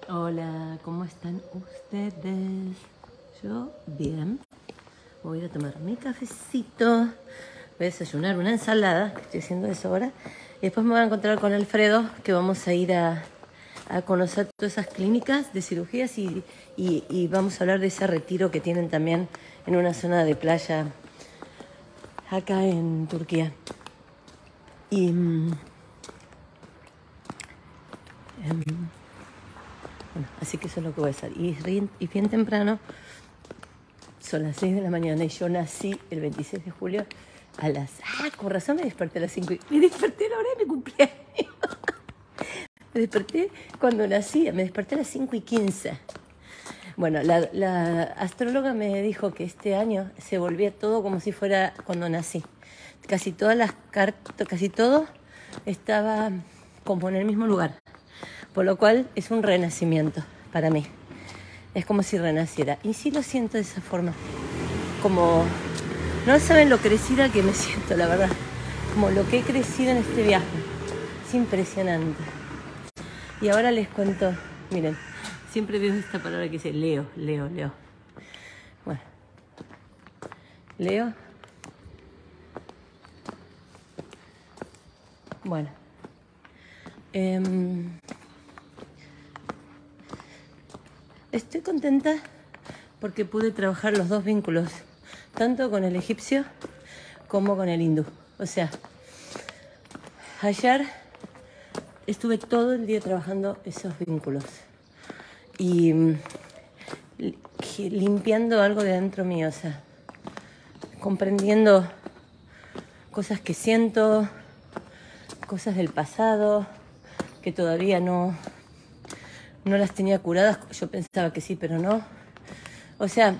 Hola, ¿cómo están ustedes? Yo bien. Voy a ir a tomar mi cafecito. Voy a desayunar una ensalada, que estoy haciendo eso ahora. Y después me voy a encontrar con Alfredo, que vamos a ir a conocer todas esas clínicas de cirugías y vamos a hablar de ese retiro que tienen también en una zona de playa acá en Turquía. Y bueno, así que eso es lo que voy a hacer. Y bien temprano, son las 6 de la mañana y yo nací el 26 de julio a las... con razón me desperté a las 5 me desperté a la hora de mi cumpleaños. Me desperté cuando nací, me desperté a las 5:15. Bueno, la astróloga me dijo que este año se volvía todo como si fuera cuando nací. Casi todas las cartas, casi todo estaba como en el mismo lugar. Por lo cual es un renacimiento para mí. Es como si renaciera. Y sí lo siento de esa forma. Como... no saben lo crecida que me siento, la verdad. Como lo que he crecido en este viaje. Es impresionante. Y ahora les cuento... miren, siempre veo esta palabra que dice Leo. Bueno. Leo. Bueno. Estoy contenta porque pude trabajar los dos vínculos, tanto con el egipcio como con el hindú. O sea, ayer estuve todo el día trabajando esos vínculos y limpiando algo de dentro mío, o sea, comprendiendo cosas que siento, cosas del pasado que todavía no las tenía curadas. Yo pensaba que sí, pero no. O sea,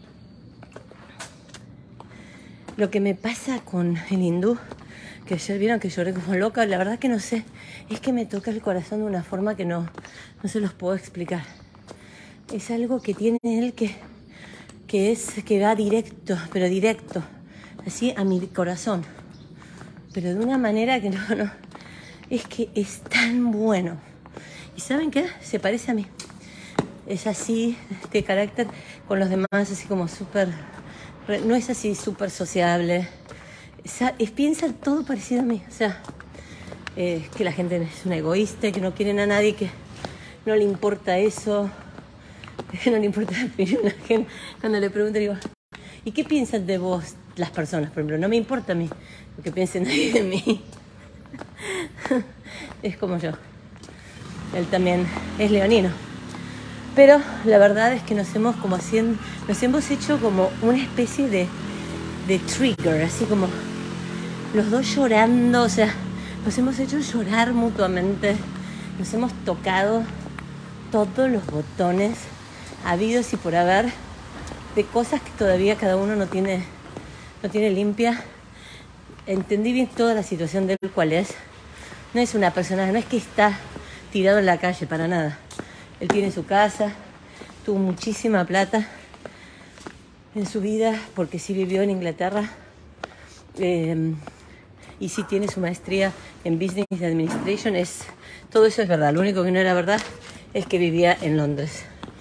lo que me pasa con el hindú, que ayer vieron que lloré como loca, la verdad que no sé, es que me toca el corazón de una forma que no se los puedo explicar. Es algo que tiene él que va directo, pero directo, así a mi corazón, pero de una manera que no, es que es tan bueno. ¿Y saben qué? Se parece a mí. Es así, de carácter con los demás, así como súper... no es así súper sociable. Piensa todo parecido a mí. O sea, que la gente es una egoísta, que no quieren a nadie, que no le importa eso, que no le importa la opinión a la gente. Cuando le pregunto, digo, ¿y qué piensan de vos las personas? Por ejemplo, no me importa a mí lo que piense nadie de mí. Es como yo. Él también es leonino. Pero la verdad es que nos hemos hecho como una especie de trigger, así como los dos llorando, o sea, nos hemos hecho llorar mutuamente, nos hemos tocado todos los botones habidos y por haber de cosas que todavía cada uno no tiene limpia. Entendí bien toda la situación de él, cuál es. No es una persona, no es que está tirado en la calle, para nada. Él tiene su casa, tuvo muchísima plata en su vida, porque sí vivió en Inglaterra, y sí tiene su maestría en Business Administration. Todo eso es verdad. Lo único que no era verdad es que vivía en Londres.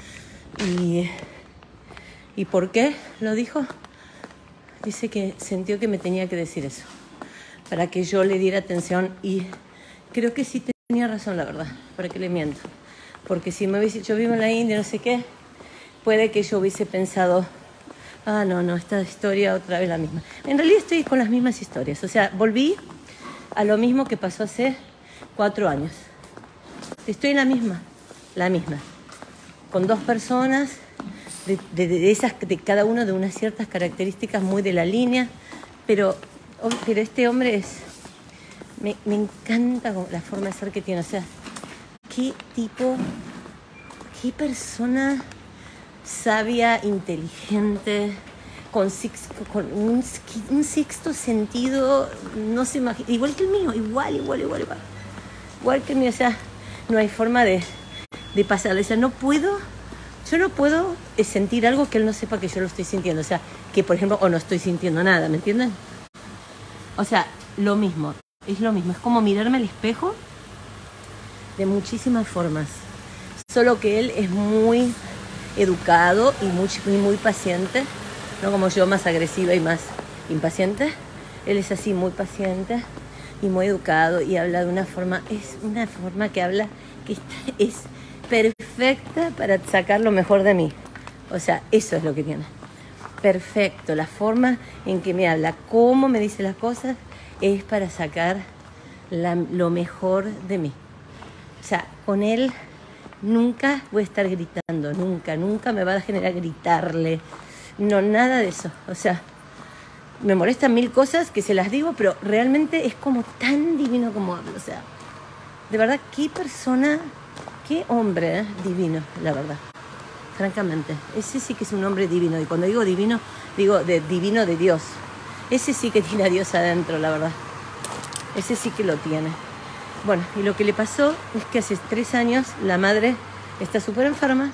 ¿Y por qué lo dijo? Dice que sintió que me tenía que decir eso, para que yo le diera atención, y creo que sí tenía razón, la verdad. ¿Para qué le miento? Porque si me hubiese dicho, vivo en la India, no sé qué, puede que yo hubiese pensado, no, esta historia otra vez la misma. En realidad estoy con las mismas historias. O sea, volví a lo mismo que pasó hace 4 años. Estoy en la misma, con dos personas, de cada uno de unas ciertas características muy de la línea, pero este hombre me encanta la forma de ser que tiene. O sea, qué persona sabia, inteligente, con un sexto sentido, no se imagina, igual que el mío, igual que el mío. O sea, no hay forma de pasarle. O sea, yo no puedo sentir algo que él no sepa que yo lo estoy sintiendo. O sea, que por ejemplo, o no estoy sintiendo nada, ¿me entienden? O sea, lo mismo, es como mirarme al espejo de muchísimas formas. solo que él es muy educado y muy paciente, no como yo, más agresiva y más impaciente. Él es así, muy paciente y muy educado, y habla de una forma, es una forma que habla que es perfecta para sacar lo mejor de mí. O sea, eso es lo que tiene. Perfecto, la forma en que me habla, cómo me dice las cosas, es para sacar lo mejor de mí. O sea, con él nunca voy a estar gritando, nunca me va a generar gritarle, no, nada de eso. O sea, me molestan mil cosas que se las digo, pero realmente es como tan divino como hablo. O sea, de verdad, qué persona, qué hombre divino, la verdad. Francamente, ese sí que es un hombre divino. Y cuando digo divino, digo divino de Dios. Ese sí que tiene a Dios adentro, la verdad. Ese sí que lo tiene. Bueno, y lo que le pasó es que hace 3 años la madre está súper enferma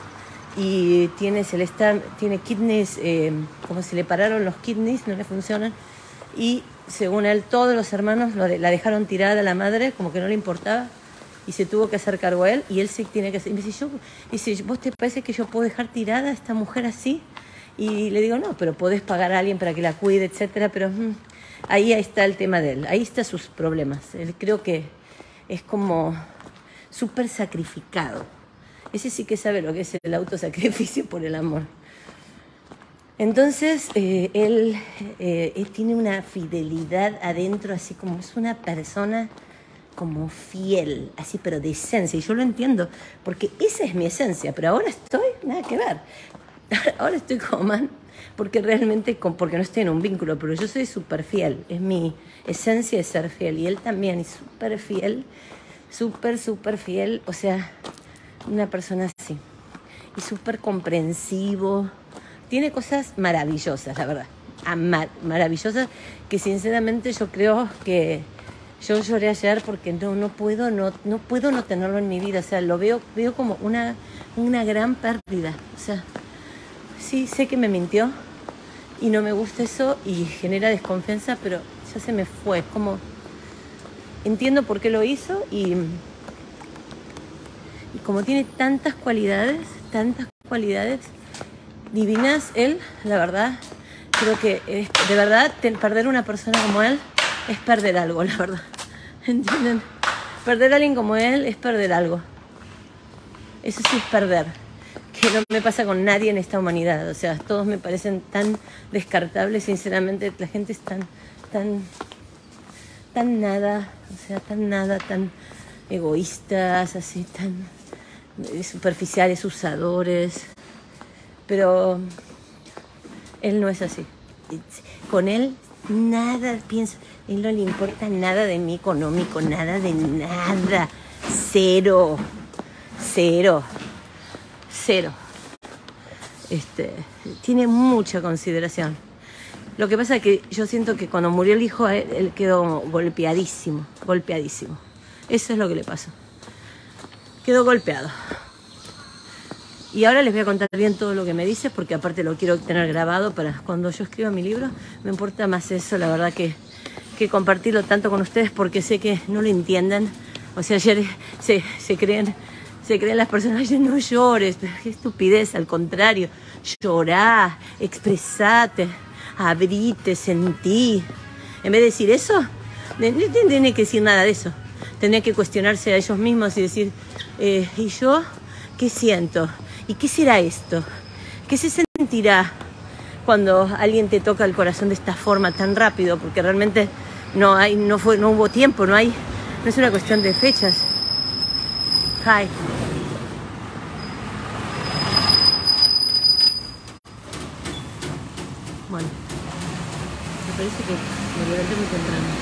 y tiene kidneys, como se le pararon los kidneys, no le funcionan. Y según él, todos los hermanos la dejaron tirada a la madre, como que no le importaba. Y se tuvo que hacer cargo a él, y él se tiene que hacer. Y me dice, ¿vos te parece que yo puedo dejar tirada a esta mujer así? Y le digo, no, pero podés pagar a alguien para que la cuide, etcétera. Pero ahí está el tema de él, ahí están sus problemas. Él creo que es como súper sacrificado. Ese sí que sabe lo que es el autosacrificio por el amor. Entonces, él tiene una fidelidad adentro, así como es una persona como fiel, así, pero de esencia. Y yo lo entiendo, porque esa es mi esencia, pero ahora estoy, nada que ver. Ahora estoy como man, porque realmente, porque no estoy en un vínculo, pero yo soy súper fiel. Es mi esencia de ser fiel. Y él también es súper fiel, súper fiel. O sea, una persona así. Y súper comprensivo. Tiene cosas maravillosas, la verdad. Maravillosas, que sinceramente yo creo que yo lloré ayer porque no puedo no tenerlo en mi vida. O sea, lo veo como una gran pérdida. O sea, sí, sé que me mintió y no me gusta eso y genera desconfianza, pero ya se me fue. Es como, entiendo por qué lo hizo y como tiene tantas cualidades divinas, él, la verdad, creo que de verdad perder una persona como él es perder algo, la verdad. ¿Entienden? Perder a alguien como él es perder algo. Eso sí es perder. Que no me pasa con nadie en esta humanidad. O sea, todos me parecen tan descartables, sinceramente. La gente es tan nada, o sea, tan egoístas, así, tan superficiales, usadores. Pero él no es así. Con él nada pienso, él no le importa nada de mí económico, nada de nada, cero. Tiene mucha consideración. Lo que pasa es que yo siento que cuando murió el hijo, él quedó golpeadísimo. Eso es lo que le pasó. Quedó golpeado. Y ahora les voy a contar bien todo lo que me dice, porque aparte lo quiero tener grabado para cuando yo escriba mi libro. Me importa más eso, la verdad, que compartirlo tanto con ustedes, porque sé que no lo entienden. O sea, ayer se creen las personas, oye, no llores, pero qué estupidez, al contrario, llorá, expresate, abrite, sentí. En vez de decir eso, no tiene que decir nada de eso. Tendría que cuestionarse a ellos mismos y decir, ¿y yo qué siento? ¿Y qué será esto? ¿Qué se sentirá cuando alguien te toca el corazón de esta forma tan rápido? Porque realmente no hubo tiempo, no es una cuestión de fechas. Hi. Bueno, me parece que me levanté muy temprano.